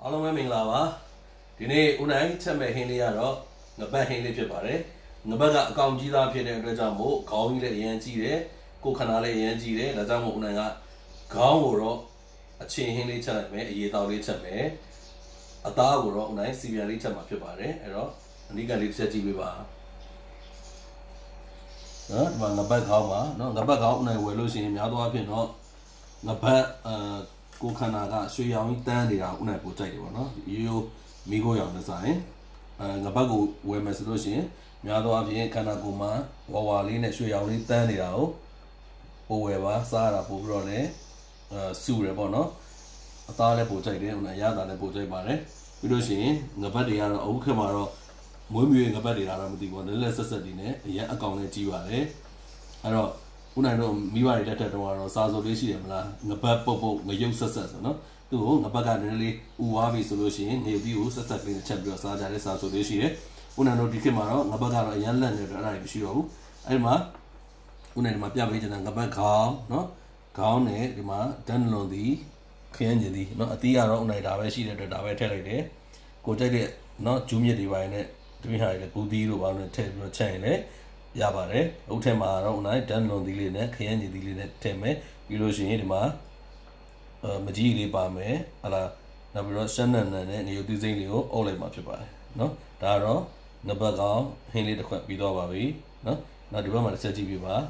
အားလုံးပဲမင်္ဂလာပါဒီနေ့ဦးနိုင်ချက်မဲ့ဟင်းလေးကတော့ငပတ်ဟင်းလေးဖြစ်ပါတယ်ငပတ်ကအကောင်ကြီးသားဖြစ်တဲ့အတွက်ကြောင့်မို့ခေါင်းကြီးလည်းအရင်ကြီးတယ်ကိုခန္ဓာလည်းအရင်ကြီးတယ်ဒါကြောင့်မို့ဦးနိုင်ကခေါင်းကိုတော့အချင်းဟင်းလေးချက်လိုက်မယ်အရေတောက်လေးချက်မယ်အသားကိုတော့ဦးနိုင်စီပြန်လေးချက်မှာဖြစ်ပါတယ်အဲ့တော့အနိကလေးတစ်ချက်ကြည့်ပေးပါနော်ဒီမှာငပတ်ခေါင်းပါနော်ငပတ်ခေါင်းဦးနိုင်ဝယ်လို့ရှိရင်များသောအားဖြင့်တော့ငပတ်ကိုခန္ဓာကရွှေရောင်ကြီးတန်းနေတာဦးနိုင်ပို့ကြိုက်တယ်ပေါ့နော်ရိုးရိုးမိခိုးရောင်နဲ့ဆိုင်ငပတ်ကိုဝယ်မယ်ဆိုလို့ရှိရင်များသောအားဖြင့်ခန္ဓာကိုယ်မှာဝါလေးနဲ့ရွှေရောင်လေးတန်းနေတာကိုပို့ဝယ်ပါစားရတာပို့ပြီးတော့လည်းစုရပေါ့နော်အသားလည်းပို့ကြိုက်တယ်ဦးနိုင်ရတာလည်းပို့ကြိုက်ပါတယ်ပြီးလို့ရှိရင်ငပတ်တွေကတော့အခုခေတ်မှာတော့မွေးမြူငပတ်တွေလားတော့မသိဘူးလက်ဆက်ဆက်တွေနဲ့အရင်အကောင်နဲ့ကြီးပါတယ်အဲ့တော့ဦးနိုင်တို့မိဘတွေတက်တက်တော့စာစုပ်လေးရှိတယ်မလားငပတ်ပုတ်ပုတ်ငရုတ်ဆက်ဆက်ဆိုနော်သူ့ကိုငပတ်ကနည်းနည်းလေးဥွားပြီဆိုလို့ရှိရင်နေပြီးကိုဆက်ဆက်ကလေးချက်ပြီးတော့စားကြတဲ့စာစုပ်လေးရှိတယ်ဦးနိုင်တို့ဒီခေတ်မှာတော့ငပတ်ကတော့အရင်လက်နေတော့အဲ့ဒါတွေမရှိတော့ဘူးအဲ့ဒီမှာဦးနိုင်ဒီမှာပြပေးချင်တာငပတ်ခေါင်းနော်ခေါင်းနဲ့ဒီမှာဒန်လွန်သည်ခရမ်းကျင်သည်နော်အသီးကတော့ဦးနိုင်ဒါပဲရှိတဲ့အတွက်ဒါပဲထည့်လိုက်တယ်ကိုကြိုက်တဲ့နော်ဂျူးမြစ်တွေပိုင်းနဲ့ဒီဟာတွေဘူးသီးတို့ဘာလို့ထည့်ပြီးတော့ချက်ရင်လည်းရပါတယ်။အခုထဲမှာတော့ဦးနိုင်ဒန်လွန်သီးလေးနဲ့ခရမ်းကျင်သီးလေးနဲ့ထည့်မယ်။ပြီးလို့ရှိရင်ဒီမှာမကြီးလေးပါမယ်။ဟာလားနောက်ပြီးတော့ရှမ်းနံနဲ့နေရုပ်သီးစိမ့်လေးကိုအုပ်လိုက်မှာဖြစ်ပါတယ်။နော်။ဒါကတော့ငပတ်ကောင်ဟင်းလေးတစ်ခွက်ပြီးတော့ပါပြီ။နော်။နောက်ဒီဘက်မှာတစ်ချက်ကြည့်ပြပါ။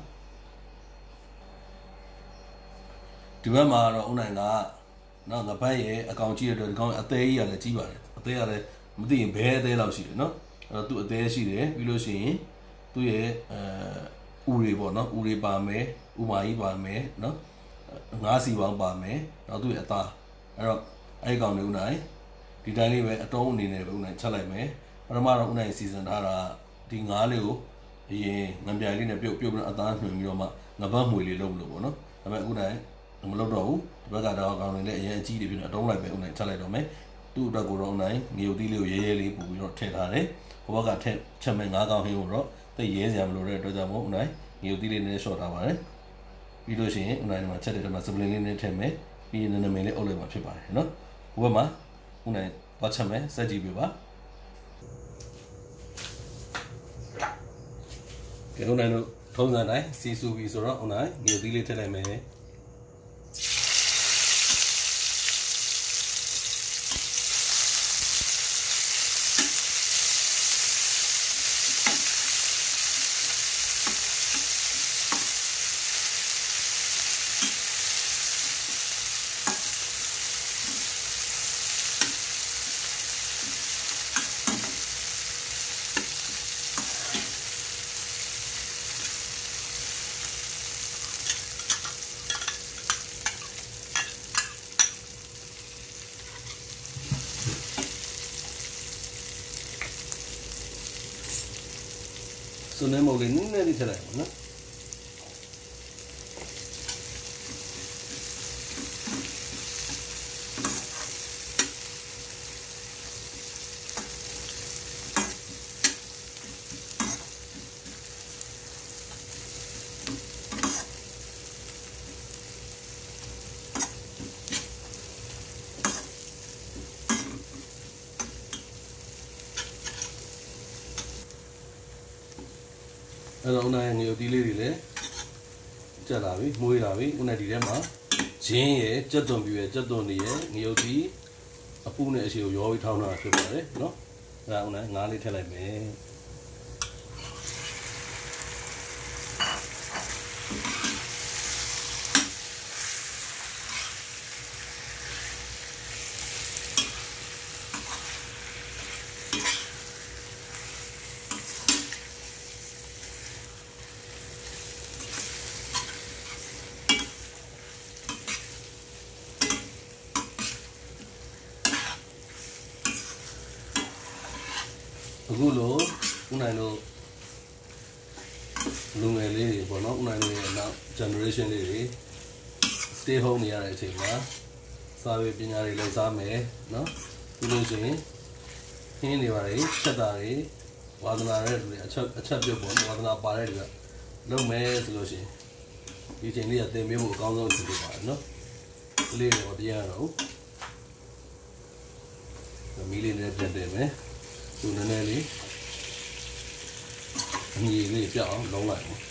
ဒီဘက်မှာတော့ဦးနိုင်ကနော်ငပတ်ရဲ့အကောင်ကြီးတဲ့အတွက်ဒီကောင်အသေးကြီးကလည်းကြီးပါတယ်။အသေးကလည်းမသိရင်ဘဲအသေးလောက်ရှိတယ်နော်။အဲ့တော့သူ့အသေးရှိတယ်ပြီးလို့ရှိရင်သူ့ရဲ့ဥတွေပေါ့နော်ဥတွေပါမယ်ဥမာကြီးပါမယ်နော်ငါးစီပေါင်းပါမယ်နောက်သူ့ရဲ့အသားအဲ့တော့အဲ့ကောင်လေးဦးနိုင်ဒီတိုင်းလေးပဲအတုံးအနေနဲ့ပဲဦးနိုင်ချက်လိုက်မယ်ပထမတော့ဦးနိုင်စီစဉ်ထားတာဒီငါးလေးကိုအရင်ငံပြိုင်လေးနဲ့ပြုတ်ပြီးတော့အသားနှွင်ပြီးတော့မှငပတ်မှွေလေးလုပ်လို့ပေါ့နော်ဒါပေမဲ့ဦးနိုင်မလုပ်တော့ဘူးဒီဘက်ကတော့ကောင်လေးလည်းအရင်အကြီးတွေပြီးတော့အတုံးလိုက်ပဲဦးနိုင်ချက်လိုက်တော့မယ်သူ့အတွက်ကိုတော့ဦးနိုင်ငရုတ်သီးလေးကိုရဲရဲလေးပို့ပြီးတော့ထည့်ထားတယ်ဟိုဘက်ကထည့်ချက်မဲ့ငါးကောင်ဟင်းကိုတော့သိရဲစရာမလိုတဲ့အတွက်ကြောင့်မို့ဦးနိုင်ငရုတ်သီးလေးနဲ့ရှော့ထားပါတယ်ပြီးလို့ရှိရင်ဦးနိုင်ဒီမှာချက်တဲ့ထဲမှာစပလင်လေးနဲ့ထည့်မယ်ပြီးရင်နမင်းလေးအုပ်လိုက်မှာဖြစ်ပါတယ်နော်ဟိုဘက်မှာဦးနိုင်သွားချက်မယ်စက်ကြည့်ပြပါကဲဦးနိုင်တို့ထုံးစံတိုင်းစီဆူပြီးဆိုတော့ဦးနိုင်ငရုတ်သီးလေးထည့်လိုက်မယ်ဆိုနေမလို့နည်းနည်းလေးထည့်လိုက်ပါနော်အဲ့တော့ဦးနိုင်ငရုတ်သီးလေးတွေလည်းကျက်လာပြီမွေးလာပြီဦးနိုင်ဒီထဲမှာဂျင်းရယ်ကြက်သွန်ပြူရယ်ကြက်သွန်နေရယ်ငရုတ်သီးအပူနဲ့အရှိကိုရောပြီးထောင်းတာဖြစ်ပါတယ်နော်အဲ့ဒါဦးနိုင်ငါးလေးထည့်လိုက်မယ်အခုလိုဦးနိုင်တို့လူငယ်လေးတွေပေါ့နော်ဦးနိုင်တို့ရဲ့နောက် generation လေးတွေ stay home နေရတဲ့အချိန်မှာစာပေပညာတွေလည်းစားမယ်နော်ပြီးလို့ရှိရင်ဟင်းတွေပါတွေချက်တာတွေဝါသနာတဲ့လူတွေအချက်ပြုတ်ပေါ့ဝါသနာပါတဲ့လူကလုပ်မယ်ဆိုလို့ရှိရင်ဒီချိန်လေးကသင်ပေးဖို့အကောင်းဆုံးဖြစ်ပါတယ်နော်ကလေးတွေတော့တရားရတော့မီးလေးနဲ့ပြန်တင်မယ်သူနည်းနည်းလေးအငြိလေးပြောက်အောင်လုံးလိုက်နော်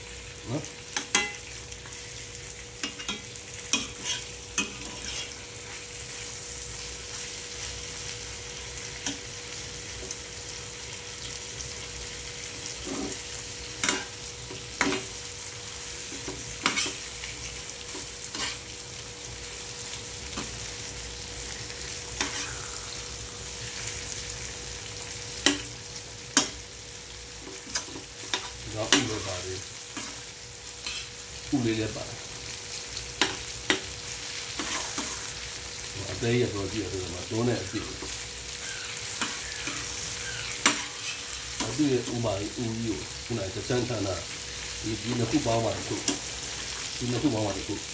တော့ဥလိုပါလေဥလေးလည်းပါအသေးရတော့ကြည့်ရတယ်မှာတွန်းနေအပြည့်အပြည့်ဥမာဥကြီးကိုခုနကစမ်းဆန်းတာဒီနှစ်ခုပေါင်းပါတခုဒီနှစ်ခုပေါင်းပါတခု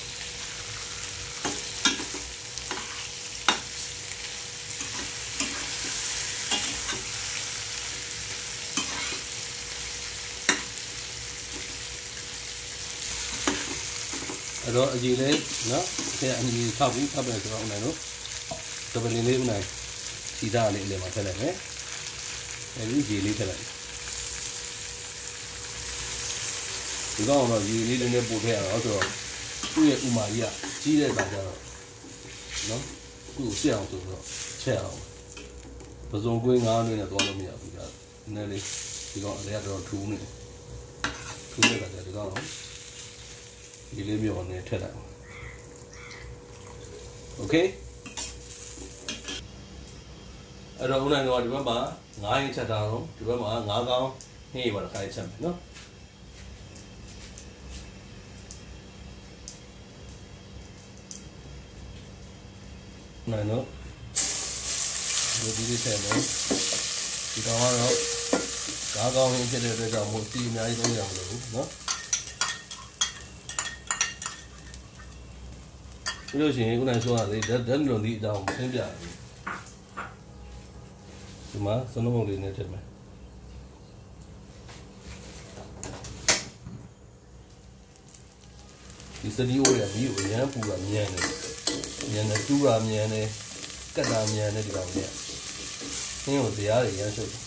အဲ့တော့အကြီးလေးနော်အဲ့အကြီးထောက်ပြီးထောက်ပြန်ဆိုတော့ဦးနိုင်တို့တပလင်းလေးဦးနိုင်စီသားလေးအလယ်မှာထည့်လိုက်မယ်အဲ့ဒီရေလေးထည့်လိုက်ဒီကောင်တော့ရေလေးလေးနဲ့ပို့ထည့်ရအောင်ဆိုတော့သူ့ရဲ့ဥမာကြီးကကြီးတဲ့အခါကျတော့နော်သူ့ကိုဆက်အောင်ဆိုတော့ချက်အောင်ပစုံကွင်း9နဲ့သွားလို့မရဘူးကြာနည်းနည်းလေးဒီကောင်အလဲကတော့ထူးနေတဲ့အခါကျဒီကောင်ဒီလေးမျိုးနဲ့ထည့်လိုက်โอเคအဲ့တော့ဦးနိုင်တော့ဒီဘက်မှာ9ရင်ချက်တာတော့ဒီဘက်မှာ9ကောင်းဟင်းရပါတော့ခိုင်းချက်မယ်နော်နိုင်တော့ဒီလေးဆက်မယ်ဒီကောင်ကတော့9ကောင်းဟင်းဖြစ်တဲ့အတွက်ကြောင့်မို့တီအများကြီးသုံးရမလို့နော်ပြီးလို့ရှိရင်ခုနကဆိုရတယ်ဓာတ်လွန်သည့်အကြောင်းရှင်းပြတယ်ဒီမှာစနုံးမုံလေးနဲ့ထည့်မယ်ဒီစတီးအိုးရပြီးကိုရမ်းပူတာမြန်တယ်တူးတာမြန်တယ်ကတ်တာမြန်တယ်ဒီကောင်ကြီးကင်းကိုတရားတွေရမ်းရှုပ်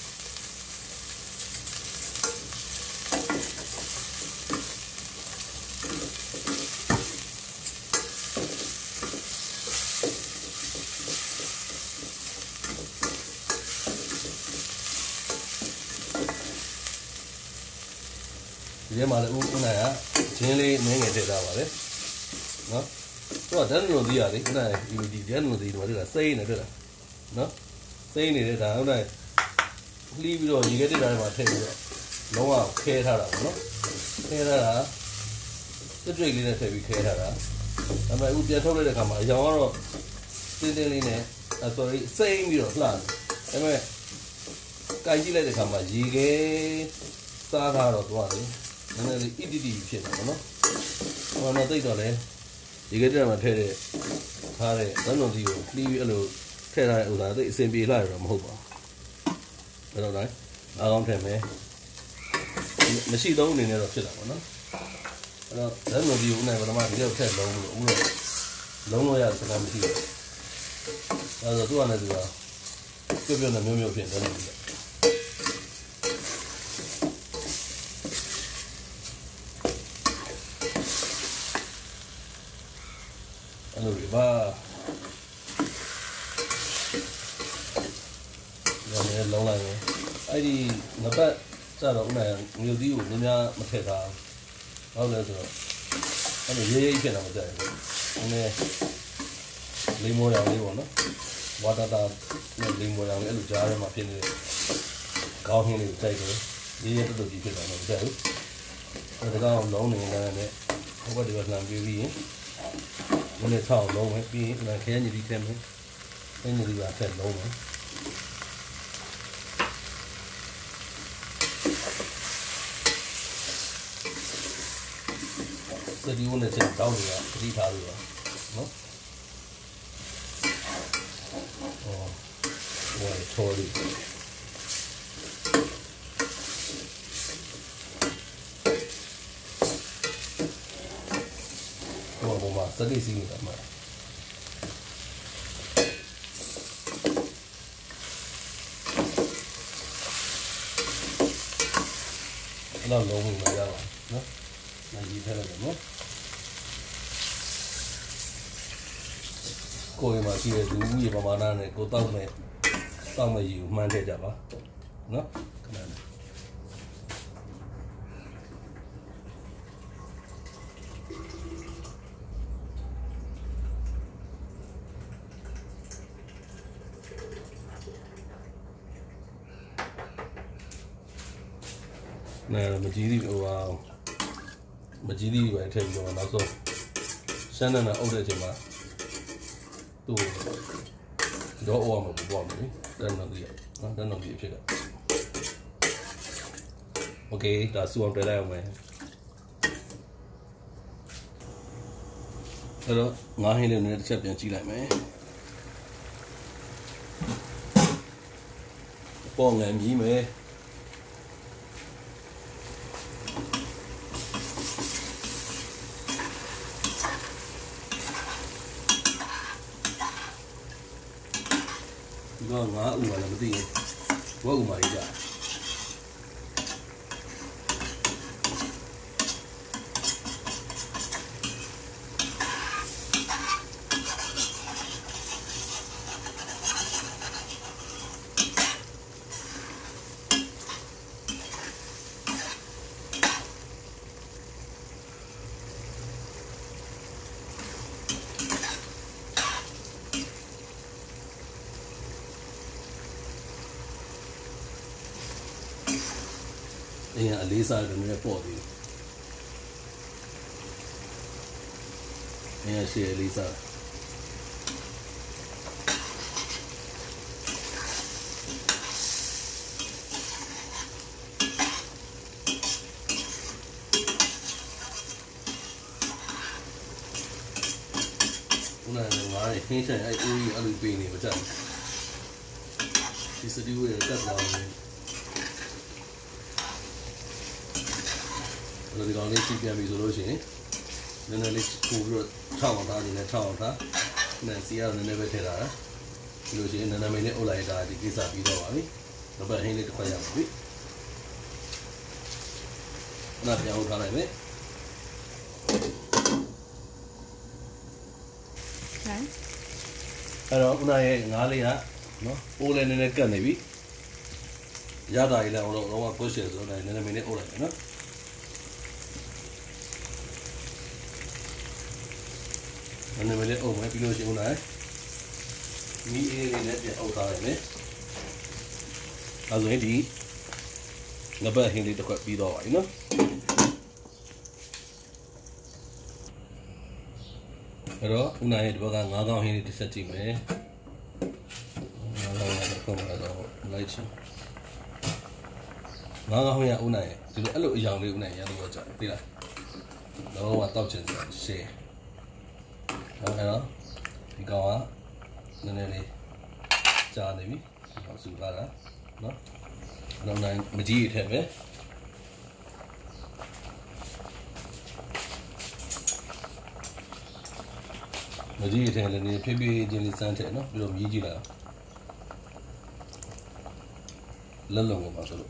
ဒီမှာလည်းဦးနိုင်ကဂျင်းလေးနည်းငယ်ထည့်ထားပါလေနော်သူကဓာတ်လွန်သီးရလေဦးနိုင်ဒီဓာတ်လွန်သီးတွေတွေ့တာစိမ့်နေတွေ့တာနော်စိမ့်နေတဲ့ဒါဦးနိုင်လှီးပြီးတော့ရေခဲတစ်တာထဲမှာထည့်ပြီးတော့လုံးဝခဲထားတာပေါ့နော်ခဲထားတာတစ်တွေ့လေးနဲ့ထည့်ပြီးခဲထားတာဒါပေမဲ့ဦးပြန်ထုတ်လိုက်တဲ့အခါမှာအရောင်ကတော့တင်းတင်းလေးနဲ့sorry စိမ့်ပြီးတော့လှတယ်ဒါပေမဲ့ကြိုက်ကြည့်လိုက်တဲ့အခါမှာရေခဲစားထားတော့သွားတယ်နည်းနည်းလေး EDD ဖြစ်နေတာပေါ့နော်ဟိုတော့တိတ်တော့လဲဒီကတည်းကမှထည့်တဲ့ထားတဲ့ဇန်နုံကြီးကိုလှီးပြီးအဲ့လိုထည့်ထားတဲ့ဥစ္စာတိတ်အဆင်ပြေလာရတော့မဟုတ်ပါဘူးအဲ့တော့တိုင်းအားကောင်းထည့်မယ်မရှိတော့အနေနဲ့တော့ဖြစ်တာပေါ့နော်အဲ့တော့ဇန်နုံကြီးကိုဦးနိုင်ပထမဒီလောက်ထည့်လုံးလို့ဦးလုံးရစကားမရှိဘူးအဲ့တော့သူကလည်းသူကပြုတ်နဲ့မျိုးဖြစ်တယ်လို့အဲ့လိုပါဒါနဲ့လုံးလိုက်မယ်အဲ့ဒီငပတ်စတော့ဦးနိုင်မြို့သီးကိုနည်းများမထည့်ထားဟုတ်လဲဆိုတော့အဲ့လိုရေးရေးဖြစ်တာမကြိုက်ဘူးနည်းလိမ္မောရောင်လေးပေါ့နော်ဝါတာတာနဲ့လိမ္မောရောင်လေးအဲ့လိုကြားထဲမှာဖြစ်နေခေါင်းဟင်းလေးကိုကြိုက်တယ်ရေးရေးတူတူကြီးဖြစ်တာမကြိုက်ဘူးအဲ့ဒါကောင်လုံးနေတဲ့နဲ့ဟိုဘက်ဒီဘက်လှမ်းပြီးပြီးရင်မနေ့ထောက်လုံးမယ်ပြီးရင်ခဲညစ်ပြီးထည့်မယ်ခဲညစ်ပြီးပါထည့်လုံးမယ်စတီးဝင်တဲ့တောင်းတွေကသတိထားလို့ရနော်ဟိုထော်လေးစတိစီနေတာမှာလောက်လုံးဝင်လာရပါနော်။နိုင်ကြီးထည့်လိုက်တယ်နော်။ကိုယ်မှာရှိတဲ့လူဦးရေပမာဏနဲ့ကိုတောက်မဲ့ရေကိုမှန်းထည့်ကြပါနော်။ခဏလေးမကြီးသေးဘူးမကြီးသေးပဲထည့်ပြီးတော့နောက်ဆုံးရှမ်းနံအုပ်တဲ့အချိန်မှာသူ့တော့အော်မှာပေါ့မယ်တန်းတော့ကြီးနော်တန်းတော့ကြီးအဖြစ်ကโอเคဒါစူအောင်တွေ့လိုက်အောင်မယ်အဲ့တော့ငါးဟင်းလေးနဲ့တစ်ချက်ပြန်ကြည့်လိုက်မယ်ပေါ့ငံမြည်မယ်တော့ငါဥပါလည်းမသိဘူးဝက်ဥမာကြီးကြာအင်းအလေးစားတယ်နည်းပေါ့သေးတယ်အင်းရှေ့အလေးစားဦးနာငါးရခင်းချင်အဲ့ဦးကြီးအဲ့လိုပေးနေမကြဘူးဒီစတူးရဲ့တက်လာတယ်ဒီကောင်လေးကြည့်ပြန်ပြီဆိုလို့ရှိရင်နည်းနည်းလေးပို့ပြီးတော့ထောက်အောင်ထားနေတယ်ထောက်အောင်ထားနဲ့စီရနည်းနည်းပဲထည့်ထားတာဒီလိုရှိရင်နည်းနည်းလေးအုပ်လိုက်တာဒီကိစ္စပြီးတော့ပါပြီနောက်ပဲဟင်းလေးတစ်ခွက်ရပါပြီနောက်ပြန်အုပ်ထားလိုက်မယ်အဲ့တော့ဦးနာရဲ့ငါးလေးကနော်ပိုးလည်းနည်းနည်းကတ်နေပြီရတာကြီးလည်းတော့ကွက်ရှယ်ဆိုတော့နည်းနည်းလေးအုပ်လိုက်မယ်နော်နည်းနည်းလေးအုပ်မယ်ပြီးလို့ရှိရင်ဦးနာမီးအေးလေးနဲ့ပြန်အုပ်ထားလိုက်မယ်အဲဆိုရင်ဒီငပတ်ဟင်းလေးတစ်ခွက်ပြီးတော့ပါပြီနော်အဲ့တော့ဦးနာရဲ့ဒီဘက်ကငါးကောင်ဟင်းလေးတစ်ဆက်ကြည့်မယ်ငါးကောင်တစ်ခွက်မှာတော့လိုက်ချင်ငါးကောင်ဟင်းရဦးနာရဲ့ဒီလိုအဲ့လိုအယောင်လေးဦးနာရတော့ကြာပြီလားတော့တောက်ချင်စရာရှယ်အဲ့တော့ဒီကောင်ကနည်းနည်းလေးကြာနေပြီဆူထားတာနော်နောက်နိုင်မကြီးရထည့်မယ်မကြီးရထည့်လည်းနေဖြည်းဖြည်းချင်းလေးစမ်းထည့်နော်ပြီးတော့မြည်ကြည့်လိုက်လက်လုံးပါဆိုလို့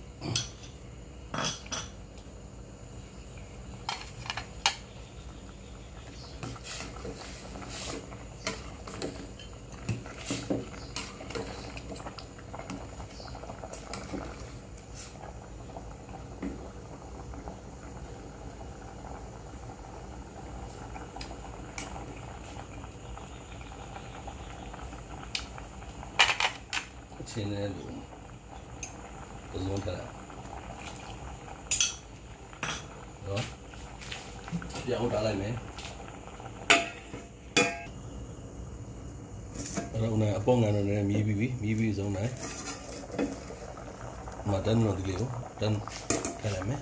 ချင်းနဲ့လို့သုံးထားတာနော်ပြန်ဦးထားလိုက်မယ်အဲ့တော့အပေါငန်းတော့လည်းမြည်ပြီးဆုံးနိုင်မတန်းလို့ဒီလေးကိုတန်းထည့်လိုက်မယ်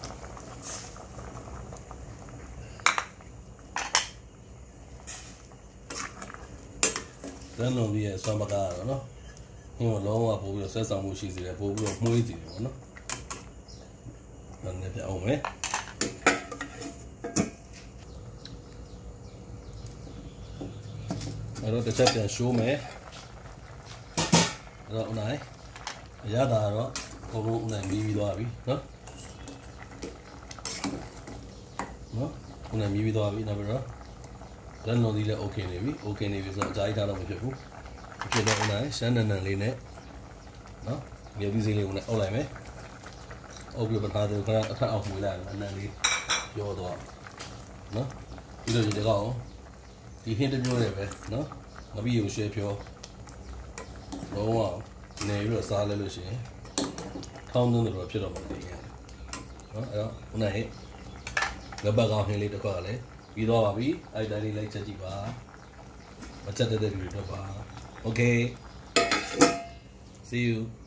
တန်းလို့ပြီးရဆွမ်းပကားတော့နော်ဟိုလုံးဝပို့ပြီးတော့ဆက်ဆောင်မှုရှိစေတယ်ပို့ပြီးတော့မှုေးစီတယ်ပေါ့နော်။နောက်နေ့ပြအောင်မယ်။အဲ့တော့တစ်ချက်ပြန်ရှိုးမယ်။အဲ့တော့ဦးနိုင်အရသာတော့ဘုံဘုံဦးနိုင်ပြီးသွားပြီနော်။နော်ခုနမြည်ပြီးသွားပြီနောက်ပြီးတော့လက်လုံးသီးလည်း okay နေပြီ okay နေပြီဆိုတော့အကြာကြီးထားတော့မဖြစ်ဘူးဖြစ်တော့ခုနရှမ်းနန်နန်လေးနဲ့နော်မြေပြီးစိလေးကိုလည်းအုပ်လိုက်မယ်အုပ်ပြီးပထမဆုံးခဏအထက်အောက်မှွေလိုက်အနံလေးရောတော့နော်ပြီးတော့ဒီကောင်ဒီဟင်းတစ်မျိုးလေးပဲနော်ငပိကိုရွှဲဖြောလုံးဝနေပြီးတော့စားလဲလို့ရှိရင်ထောင်းသွင်းတော့ဖြစ်တော့မှာတည်းနော်အဲ့တော့ခုနရဲ့ငပတ်ကောင်ဟင်းလေးတစ်ခွက်ကလည်းပြီးတော့ပါပြီအဲ့တိုင်းလေးလိုက်ချက်ကြည့်ပါမချက်တဲ့လူတွေတော့ပါ okay see you